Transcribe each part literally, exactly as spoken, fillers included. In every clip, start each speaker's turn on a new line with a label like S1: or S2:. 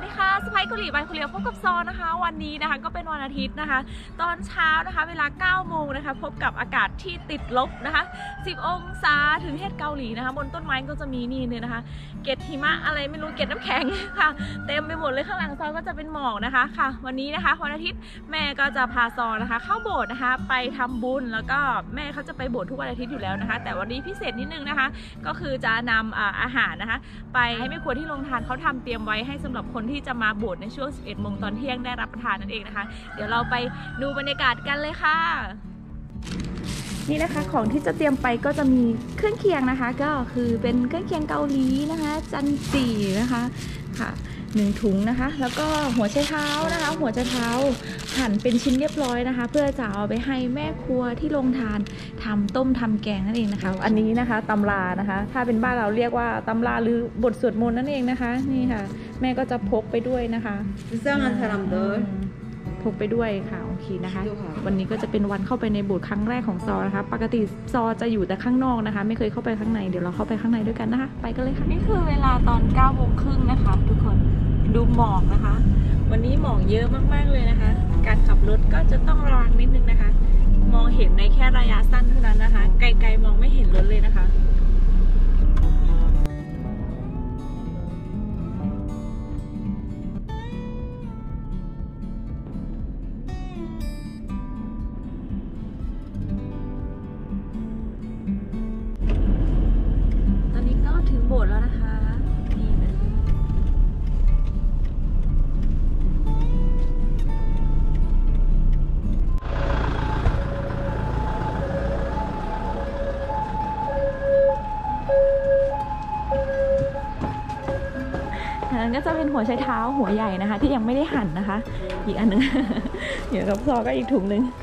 S1: สดีค่ะสไปกุหลีใบคุเรียวพบกับซอนะคะวันนี้นะคะก็เป็นวันอาทิตย์นะคะตอนเช้านะคะเวลาเก้าโมงนะคะพบกับอากาศที่ติดลบนะคะสิบองศาถึงประเทศเกาหลีนะคะบนต้นไม้ก็จะมีนี่เลยนะคะเกล็ดหิมะอะไรไม่รู้เกล็ดน้ำแข็งค่ะเต็มไปหมดเลยข้างหลังซอก็จะเป็นหมอกนะคะค่ะวันนี้นะคะวันอาทิตย์แม่ก็จะพาซอนะคะเข้าโบสถ์นะคะไปทำบุญแล้วก็แม่เขาจะไปโบสถ์ทุกวันอาทิตย์อยู่แล้วนะคะแต่วันนี้พิเศษนิดนึงนะคะก็คือจะนำอาหารนะคะไปให้แม่ครัวที่โรงทานเขาทำเตรียมไว้ให้สำหรับคนที่จะมาโบสถ์ในช่วงสิบเอ็ดโมงตอนเที่ยงได้รับประทานนั่นเองนะคะเดี๋ยวเราไปดูบรรยากาศกันเลยค่ะนี่นะคะของที่จะเตรียมไปก็จะมีเครื่องเคียงนะคะก็คือเป็นเครื่องเคียงเกาหลีนะคะจันจีนะคะค่ะหนึ่งถุงนะคะแล้วก็หัวไชเท้านะคะหัวไชเท้าหั่นเป็นชิ้นเรียบร้อยนะคะเพื่อจะเอาไปให้แม่ครัวที่โรงทานทำต้มทำแกงนั่นเองนะคะอันนี้นะคะตำรานะคะถ้าเป็นบ้านเราเรียกว่าตำราหรือบทสวดมนต์นั่นเองนะคะนี่ค่ะแม่ก็จะพกไปด้วยนะคะพกไปด้วยค่ะโอเคนะคะวันนี้ก็จะเป็นวันเข้าไปในโบสถ์ครั้งแรกของซอนะคะปกติซอจะอยู่แต่ข้างนอกนะคะไม่เคยเข้าไปข้างในเดี๋ยวเราเข้าไปข้างในด้วยกันนะคะไปกันเลยค่ะนี่คือเวลาตอนเก้าโมงครึ่งนะคะทุกคนดูหมอกนะคะวันนี้หมอกเยอะมากๆเลยนะคะการขับรถก็จะต้องระวังนิดนึงนะคะมองเห็นในแค่ระยะสั้นเท่านั้นนะคะไกลๆมองไม่เห็นรถเลยนะคะโบสถ์แล้วนะคะนี่เลยอันนั้นก็จะเป็นหัวไชเท้าหัวใหญ่นะคะที่ยังไม่ได้หั่นนะคะอีกอันหนึ่ง เดี๋ยวกับซอก็อีกถุงหนึ่ง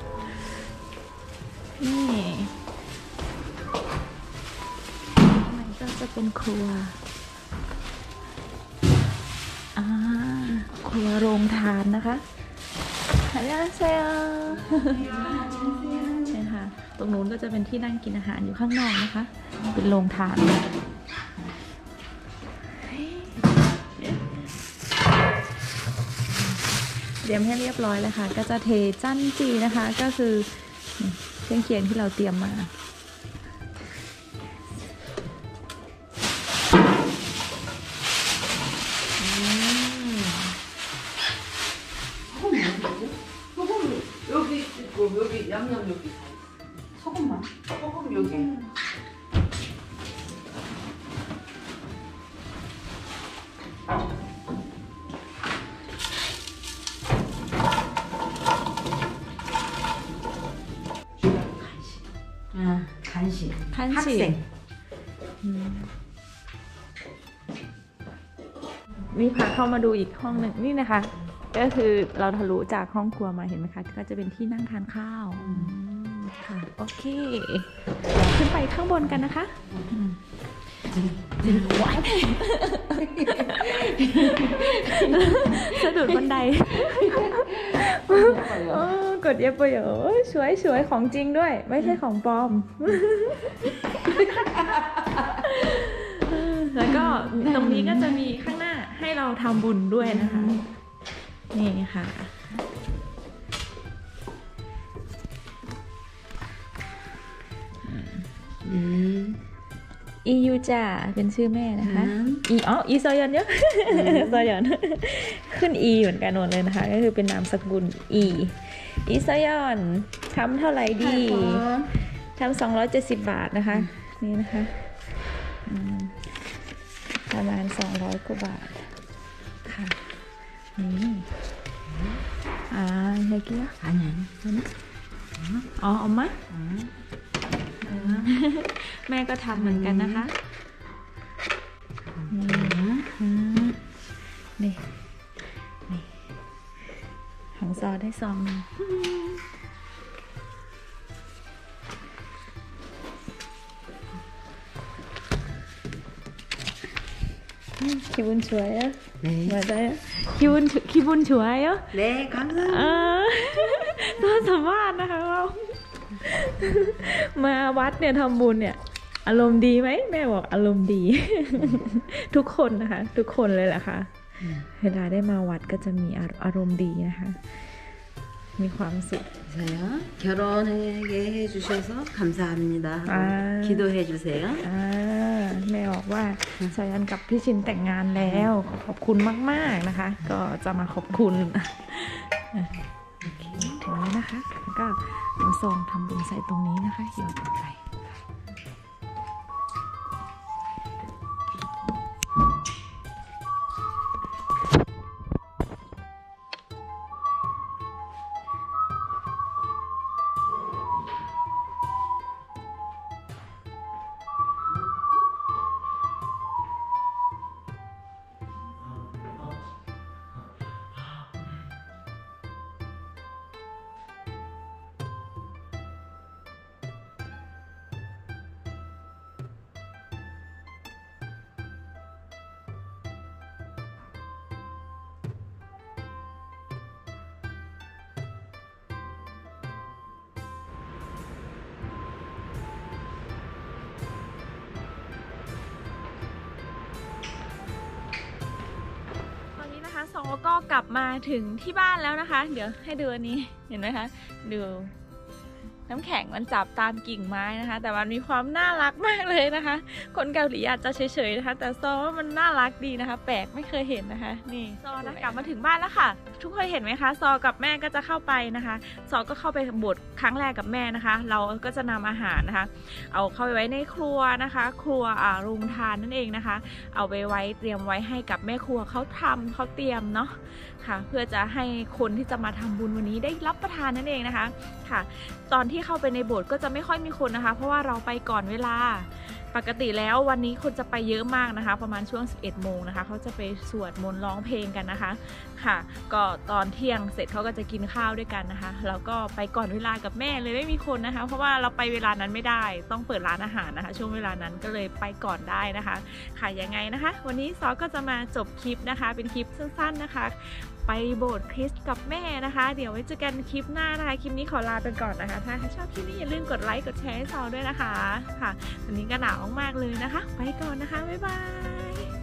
S1: นี่จะเป็นครัวอ่าครัวโรงทานนะคะฮัลโหลเซลใช่ค่ะตรงนู้นก็จะเป็นที่นั่งกินอาหารอยู่ข้างนอกนะคะเป็นโรงทานเตรียมให้เรียบร้อยเลยค่ะก็จะเทจั้นจีนะคะก็คือเครื่องเคียงที่เราเตรียมมา간식นี่พาเข้ามาดูอีกห้องหนึ่งนี่นะคะก็คือเราทะลุจากห้องครัวมาเห็นไหมคะก็จะเป็นที่นั่งทานข้าวค่ะโอเคขึ้นไปข้างบนกันนะคะว้ายสะดุดบันไดกดเย็บไปเยอะสวยสวยของจริงด้วยไม่ใช่ของปลอมแล้วก็ตรงนี้ก็จะมีข้างหน้าให้เราทำบุญด้วยนะคะนี่ค่ะอียูจ่าเป็นชื่อแม่นะคะอีอ๋ออีซอยอนเยอะซอยอนขึ้นอีเหมือนกันหมดเลยนะคะก็คือเป็นนามสกุลอีอีซอยอนทำเท่าไหร่ดีทำสองร้อยเจ็ดสิบบาทนะคะนี่นะคะประมาณสองร้อยกว่าบาทค่ะนี่อ่าอะไรกี้อ่ะอันไหนอ๋อเอามาแม่ก็ทำเหมือนกันนะคะนี่นี่ของซอได้ซองนึง기분 좋아요? 네. 맞아요. 기분 기분 좋아요?
S2: 네, 감사합니다.
S1: 아, 또 사과하나요? มาวัดเนี่ยทำบุญเนี่ยอารมณ์ดีไหมแม่บอกอารมณ์ดี ทุกคนนะคะทุกคนเลยแหละค่ะเวลาได้มาวัดก็จะมีอารมณ์ดีนะคะมีความสุข
S2: 저요 결혼하게 해주셔서 감사합니다.
S1: 아.
S2: 기도해 주세요.
S1: อ่าแม่บอกว่าชายันกับพี่ชินแต่งงานแล้วขอบคุณมากๆนะคะ ก็จะมาขอบคุณโอเคถึงแล้วนะคะแล้วก็เอาซองทำบุญใส่ตรงนี้นะคะหยอดลงไปซอก็กลับมาถึงที่บ้านแล้วนะคะ เดี๋ยวให้ดูอันนี้เห็นไหมคะดูน้ำแข็งมันจับตามกิ่งไม้นะคะแต่มันมีความน่ารักมากเลยนะคะคนเกาหลีอาจจะเฉยๆนะคะแต่ซอว่ามันน่ารักดีนะคะแปลกไม่เคยเห็นนะคะนี่ซอนะกลับมาถึงบ้านแล้วค่ะทุกคนเห็นไหมคะซอกับแม่ก็จะเข้าไปนะคะซอก็เข้าไปโบสถ์ครั้งแรกกับแม่นะคะเราก็จะนำอาหารนะคะเอาเข้าไปไว้ในครัวนะคะครัวอ่าโรงทานนั่นเองนะคะเอาไปไว้เตรียมไว้ให้กับแม่ครัวเขาทำเขาเตรียมเนาะค่ะเพื่อจะให้คนที่จะมาทำบุญวันนี้ได้รับประทานนั่นเองนะคะค่ะตอนที่เข้าไปในโบสถ์ก็จะไม่ค่อยมีคนนะคะเพราะว่าเราไปก่อนเวลาปกติแล้ววันนี้คนจะไปเยอะมากนะคะประมาณช่วงสิบเอ็ดโมงนะคะเขาจะไปสวดมนต์ร้องเพลงกันนะคะค่ะก็ตอนเที่ยงเสร็จเขาก็จะกินข้าวด้วยกันนะคะแล้วก็ไปก่อนเวลากับแม่เลยไม่มีคนนะคะเพราะว่าเราไปเวลานั้นไม่ได้ต้องเปิดร้านอาหารนะคะช่วงเวลานั้นก็เลยไปก่อนได้นะคะค่ะยังไงนะคะวันนี้ซอก็จะมาจบคลิปนะคะเป็นคลิปสั้นๆนะคะไปโบสถ์คริสต์กับแม่นะคะเดี๋ยวไว้เจอกันคลิปหน้านะคะคลิปนี้ขอลาไปก่อนนะคะถ้าชอบคลิปนี้อย่าลืมกดไลค์กดแชร์ให้ซอด้วยนะคะค่ะวันนี้ก็หนาวมากๆเลยนะคะไปก่อนนะคะบ๊ายบาย